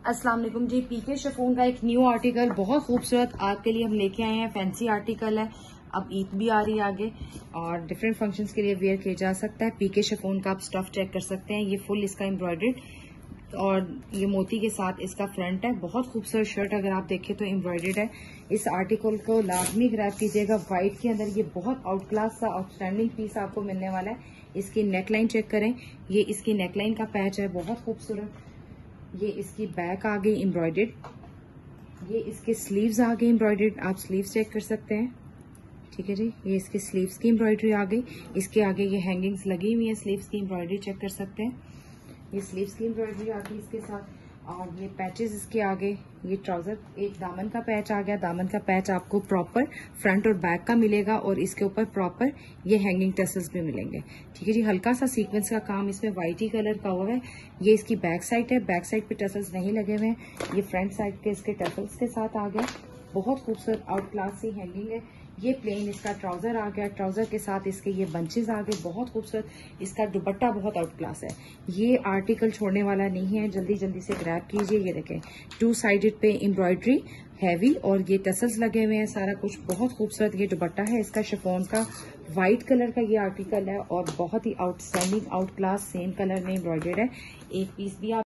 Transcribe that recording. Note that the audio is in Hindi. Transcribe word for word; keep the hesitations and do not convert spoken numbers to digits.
अस्सलाम वालेकुम जी। पीके शिफॉन का एक न्यू आर्टिकल बहुत खूबसूरत आपके लिए हम लेके आए हैं। फैंसी आर्टिकल है। अब ईद भी आ रही है आगे और डिफरेंट फंक्शंस के लिए वेयर किया जा सकता है। पीके शिफॉन का आप स्टफ चेक कर सकते हैं। ये फुल इसका एम्ब्रॉयडर्ड और ये मोती के साथ इसका फ्रंट है। बहुत खूबसूरत शर्ट अगर आप देखें तो एम्ब्रॉयडर्ड है। इस आर्टिकल को लाजमी ग्रैब कीजिएगा। व्हाइट के अंदर ये बहुत आउट क्लास सा आउटस्टैंडिंग पीस आपको मिलने वाला है। इसकी नेकलाइन चेक करें। ये इसकी नेकलाइन का पैच है, बहुत खूबसूरत। ये इसकी बैक आ गई एम्ब्रॉयडर्ड। ये इसके स्लीव्स आ गए एम्ब्रॉयडर्ड। आप स्लीव्स चेक कर सकते हैं। ठीक है जी, ये इसके स्लीव्स की एम्ब्रॉयडरी आ गई। इसके आगे ये हैंगिंग्स लगी हुई है। स्लीव्स की एम्ब्रॉयडरी चेक कर सकते हैं। ये स्लीव्स की एम्ब्रॉयडरी आ गई इसके साथ और ये पैचेस इसके आगे। ये ट्राउजर एक दामन का पैच आ गया। दामन का पैच आपको प्रॉपर फ्रंट और बैक का मिलेगा और इसके ऊपर प्रॉपर ये हैंगिंग टसल्स भी मिलेंगे। ठीक है जी, हल्का सा सीक्वेंस का काम इसमें व्हाइट ही कलर का हुआ है। ये इसकी बैक साइड है। बैक साइड पे टसल्स नहीं लगे हुए हैं। ये फ्रंट साइड के इसके टसल्स के साथ आ गया। बहुत खूबसूरत आउट क्लास सी हैंगिंग है। ये प्लेन इसका ट्राउजर आ गया। ट्राउजर के साथ इसके ये बंचेस आ गए। बहुत खूबसूरत इसका दुपट्टा बहुत आउट क्लास है। ये आर्टिकल छोड़ने वाला नहीं है, जल्दी जल्दी से ग्रैब कीजिए। ये देखें, टू साइडेड पे एम्ब्रॉयडरी हैवी और ये टसल्स लगे हुए हैं। सारा कुछ बहुत खूबसूरत ये दुपट्टा है इसका शिफॉन का। व्हाइट कलर का ये आर्टिकल है और बहुत ही outstanding out class same colour में एम्ब्रॉयडर्ड है। एक पीस भी आप